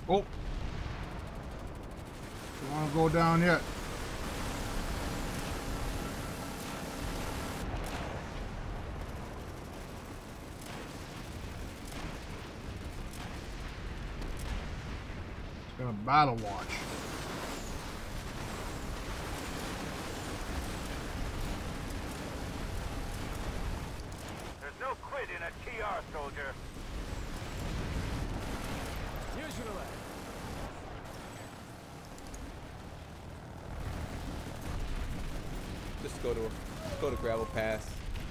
Oh, don't want to go down yet. It's gonna battle watch. There's no quit in a TR, soldier. Here's your leg. Just go to Gravel Pass.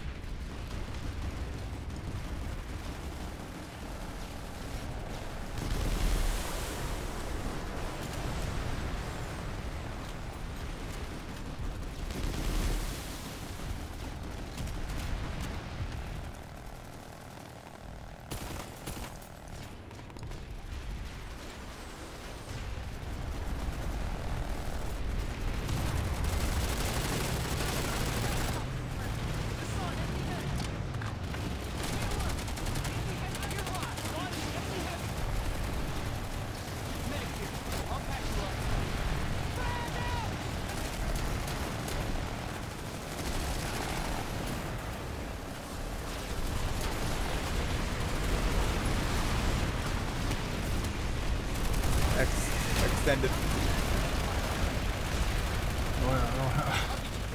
Extended. Oh, yeah, I don't have...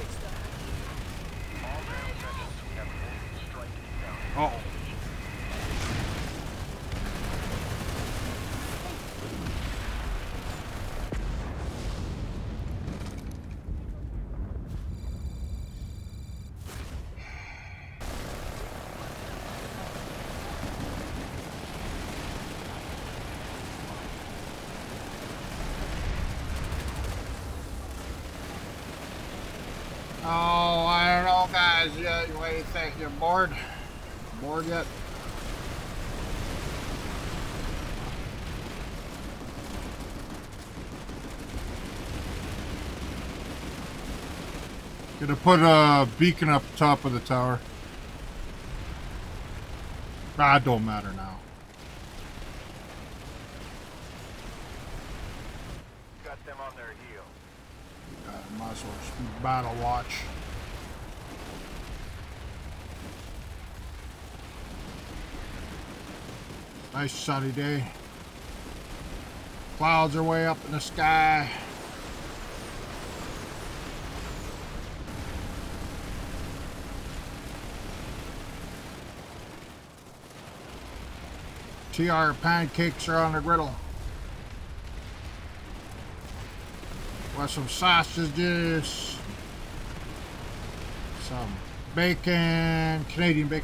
Uh-oh. Oh, I don't know, guys. Yeah, what do you think? You're bored? Bored yet? Gonna put a beacon up top of the tower. Ah, it don't matter now. Got them on their heel. Might as well just be battle watch. Nice sunny day. Clouds are way up in the sky. TR pancakes are on the griddle. With some sausages, some bacon, Canadian bacon.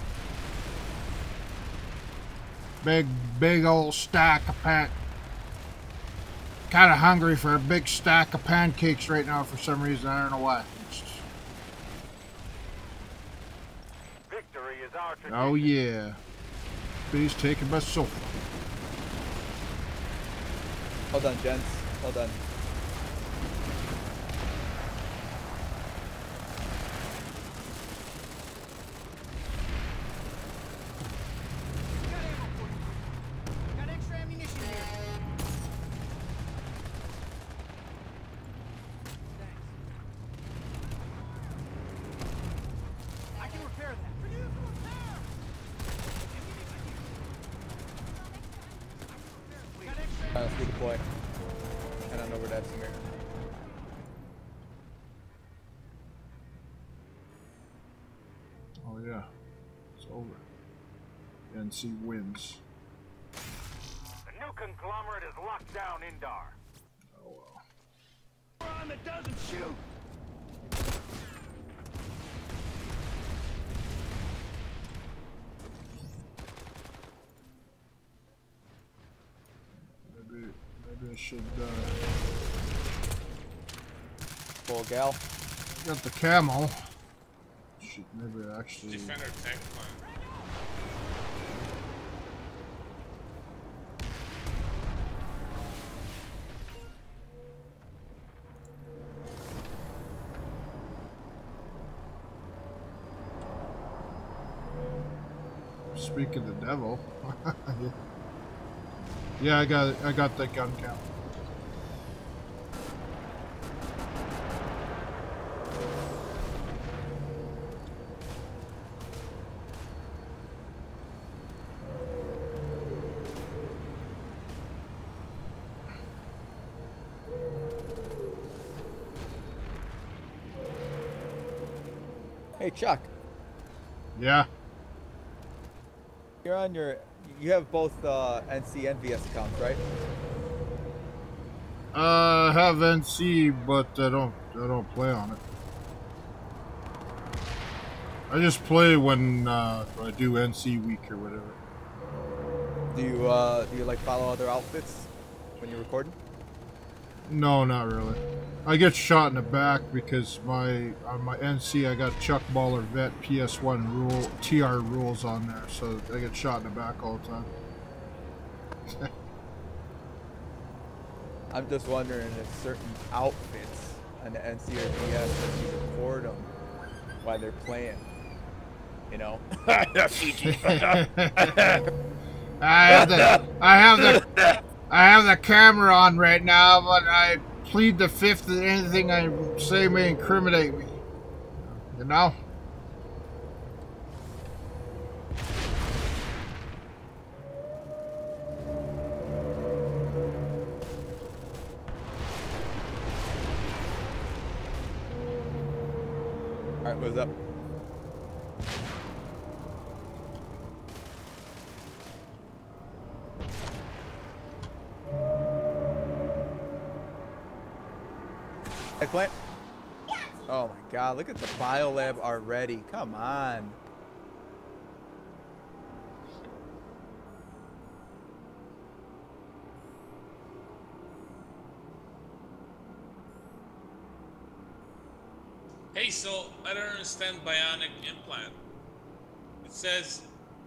Big old stack of kind of hungry for a big stack of pancakes right now for some reason. I don't know why. Victory is our tradition. Oh yeah. Please take it by sofa. Hold on, gents. Hold on. Got extra ammunition here. Thanks. I can repair that. Got extra. Let's redeploy. Head on over to Edsimir. Oh yeah. It's over. NC wins. The new conglomerate is locked down Indar. Oh well. Ron that doesn't shoot. Maybe I should Full gal. get the camo. Should maybe actually Defender tank plan. speak of the devil. Yeah, I got it. I got the gun count. Hey, Chuck. Yeah. You're on your. You have both NC and VS accounts, right? I have NC, but I don't play on it. I just play when I do NC week or whatever. Do you like follow other outfits when you're recording? No, not really. I get shot in the back because on my NC I got Chuck Baller Vet PS1 rule TR rules on there, so I get shot in the back all the time. I'm just wondering if certain outfits on the NC or VS, if you record them while they're playing. You know? I have the camera on right now, but I plead the fifth that anything I say may incriminate me. You know? Alright, what's up? Hey, Clint. Oh my god, look at the biolab already. Come on. Hey, so I don't understand bionic implant. It says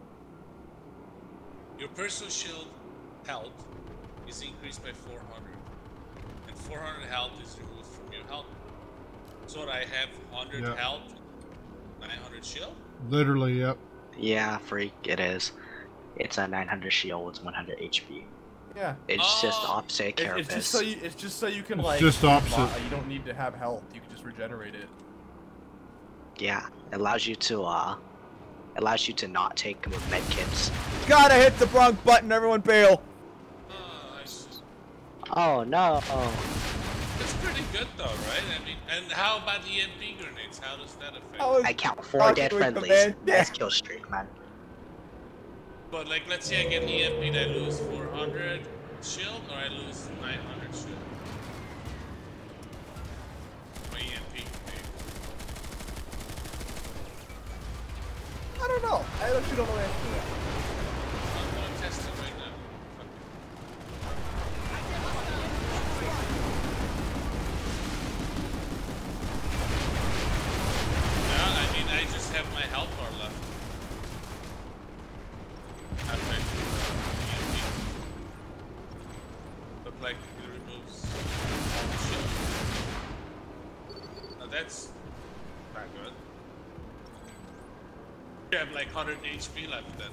your personal shield health is increased by 400, and 400 health is removed from your health. So I have 100 Yep. health, 900 shield. Literally, yep. Yeah, freak, it is. It's a 900 shield with 100 HP. Yeah. It's just Oh. opposite It's carapace. just so you can It's like. just opposite. You don't need to have health. You can just regenerate it. Yeah, it allows you to not take med kits. God, I hit the wrong button. Everyone bail. I see. Oh no. That's pretty good though, right? I mean, and how about EMP grenades? How does that affect? I count 4 talking dead with friendlies. command. That's kill streak, man. But like, let's say I get EMP, I lose 400 shield, or I lose 900 shield. My EMP. I don't know. I actually don't know the answer to that. I'm gonna test it right now. Yeah, I mean, I just have my health bar left. After I do EMP. Look like it removes all the shield. Now that's not good. You have like 100 HP left then.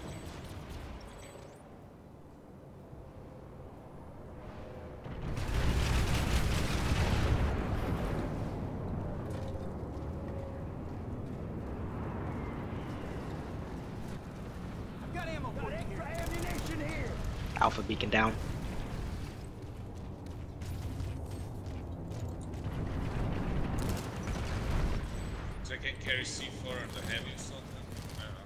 I've got ammo for you here. Ammunition here. Alpha beacon down. So I can carry C4 on the heavy or something? I don't know.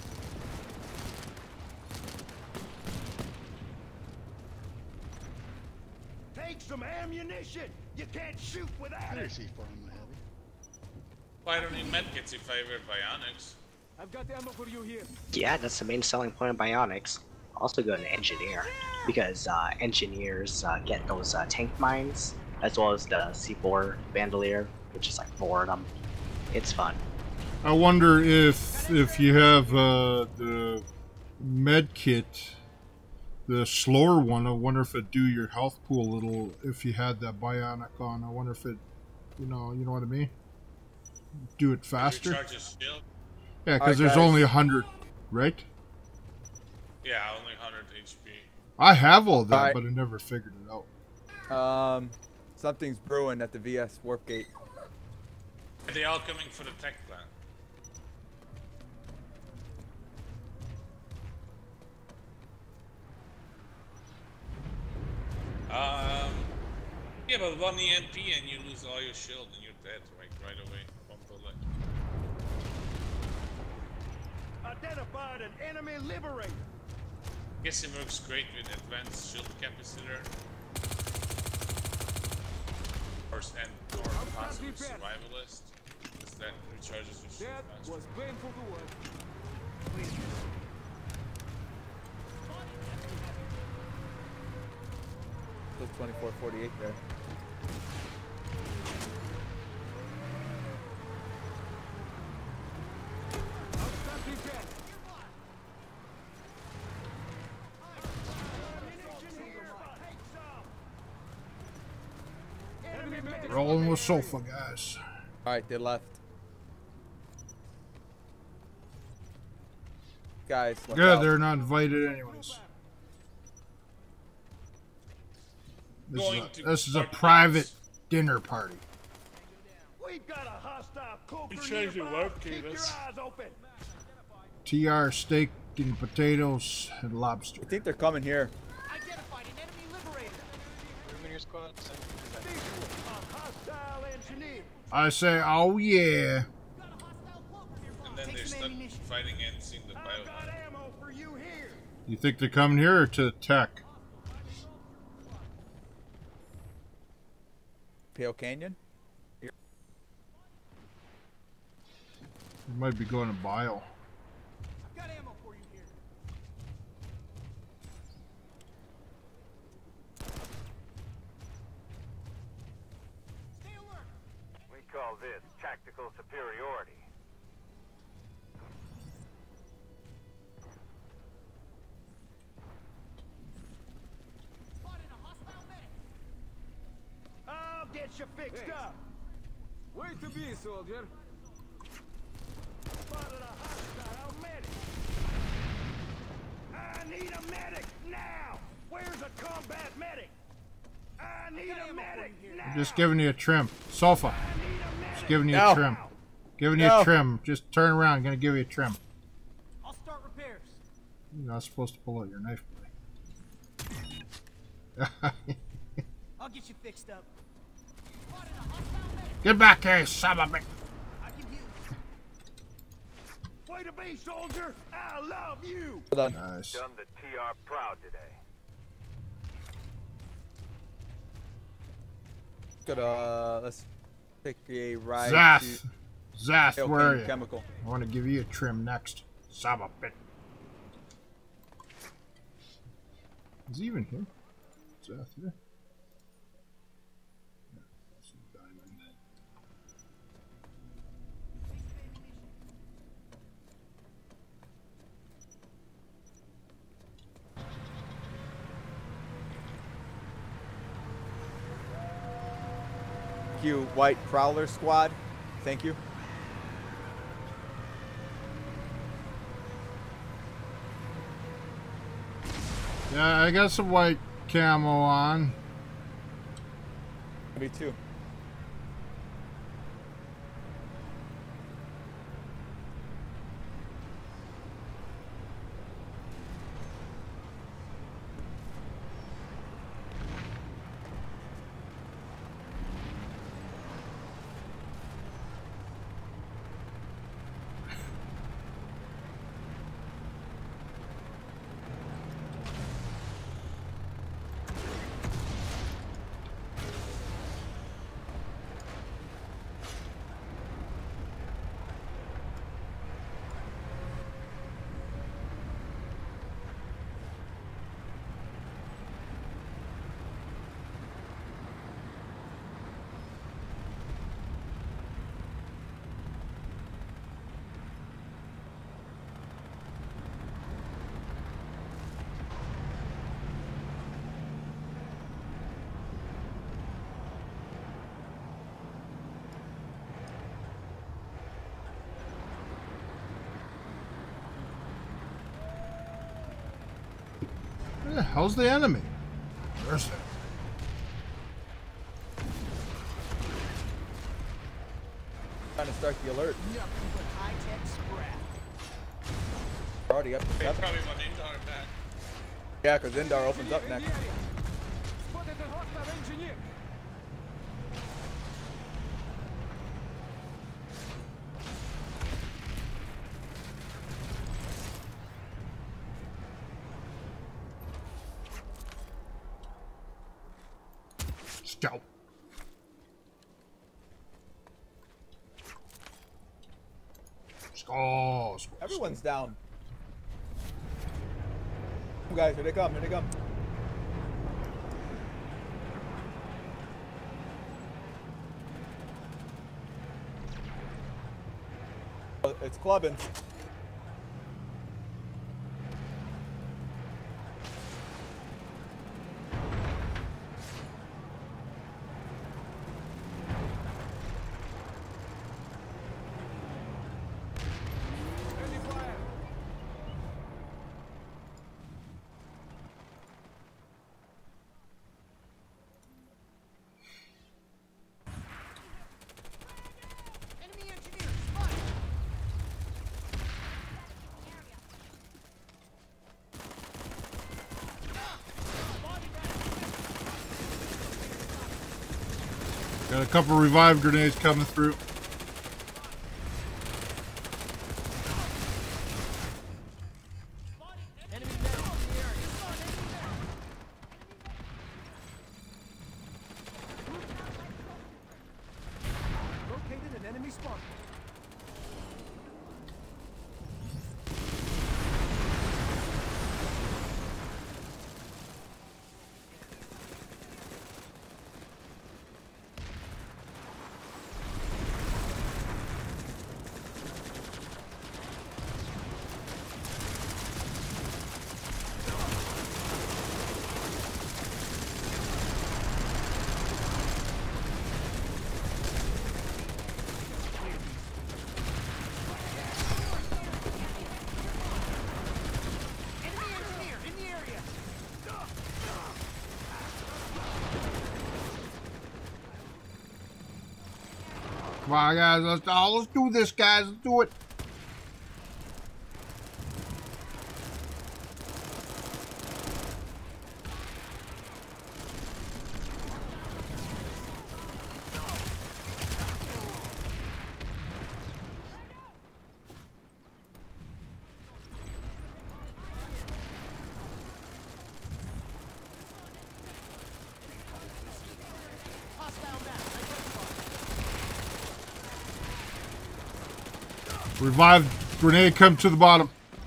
Take some ammunition. You can't shoot without it. Why don't need medkits if I wear bionics? I've got ammo for you here. Yeah, that's the main selling point of Bionics. Also go to Engineer, because Engineers get those tank mines, as well as the C4 Bandolier, which is like 4 of them. It's fun. I wonder if you have the med kit, the slower one. I wonder if it do your health pool a little. If you had that bionic on, I wonder if it, you know what I mean. Do it faster. Recharges shield? Yeah, because Alright, there's guys. only 100, right? Yeah, only 100 HP. I have all that, Alright. but I never figured it out. Something's brewing at the VS warp gate. Are they all coming for the tech plant? Yeah, but 1 EMP and you lose all your shield and you're dead, right away. One bullet. Identified an enemy liberator. Guess it works great with advanced shield capacitor. Or possibly survivalist. Because that recharges your shield That faster. was painful to watch. Still 2448 there. Rolling with sofa, guys. Alright, they left. Guys, look Good, out. they're not invited anyways. This is a private dinner party. We've got a hostile cloaker change your nearby. web key, Keep your that's- eyes open. TR steak and potatoes and lobster. I think they're coming here. Identified an enemy liberator. Lumineer squad. Visual, a hostile engineer. I say, oh yeah. And then they're stuck fighting and seeing the I've bio. got ammo for you here. You think they're coming here or to the tech? Pale Canyon? They might be going to bio. I've got ammo for you here. Stay alert. We call this tactical superiority. Spotted a hostile medic. I'll get you fixed up. Wait to be, soldier. Spotted a hostile medic. I need a medic now. Where's a combat medic? I need a medic now. I'm just giving you a trim. Sofa. I need a medic. Just giving you No. a trim. Giving you No. a trim. Just turn around. Gonna give you a trim. I'll start repairs. You're not supposed to pull out your knife blade. I'll get you fixed up. Spotted a hostile medic. Get back here, son of a bitch. I can heal you. Way to be, soldier. I love you. Hold on. Nice. Done the TR proud today. Let's take a ride Zath. to Zath, Pale where are Canyon you? Chemical. I want to give you a trim next. Son of a bitch. Is he even here? Zath here? Yeah, that's a diamond. Q White Prowler Squad. Thank you. Yeah, I got some white camo on. Me too. Where the hell's the enemy? Where's that? Trying to start the alert. Nothing but high-tech scrap. Already up to They 7. probably want Indar back. Yeah, because Indar opens up next. Spotted a hostile engineer. Scout. Oh, Everyone's down. Come guys, here they come, here they come. It's clubbing. Friendly fire. Enemy engineer spotted. got a couple revive grenades coming through. Enemy medic in the area. Located an enemy spawn. Enemy engineer in the area. Come on, guys. Let's do this, guys. Let's do it. Hostile map identified. Revive grenade come to the bottom.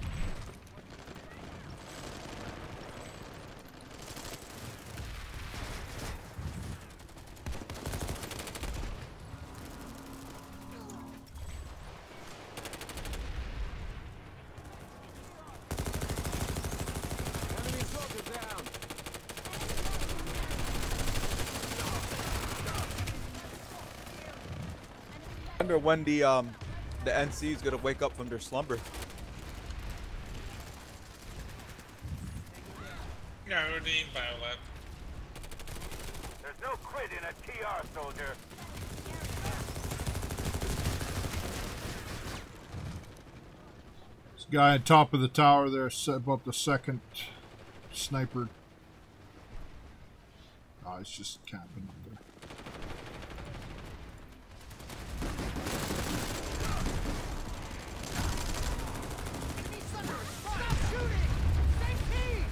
Enemy soldier down. I wonder when the NC is gonna wake up from their slumber. Yeah, we're the biolab. There's no quit in a TR, soldier. This guy on top of the tower there, about the second sniper. Oh, he's just camping up there. Enemy thunder. Stop shooting. Stay key.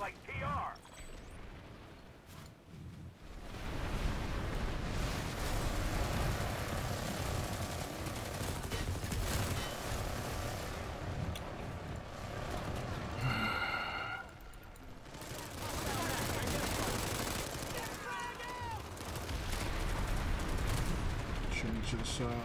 like TR. Change this up.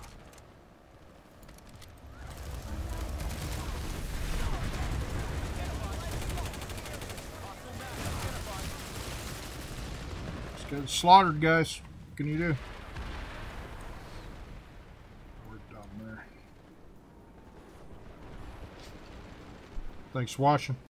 Just getting slaughtered, guys. What can you do? We're down there. Thanks for watching.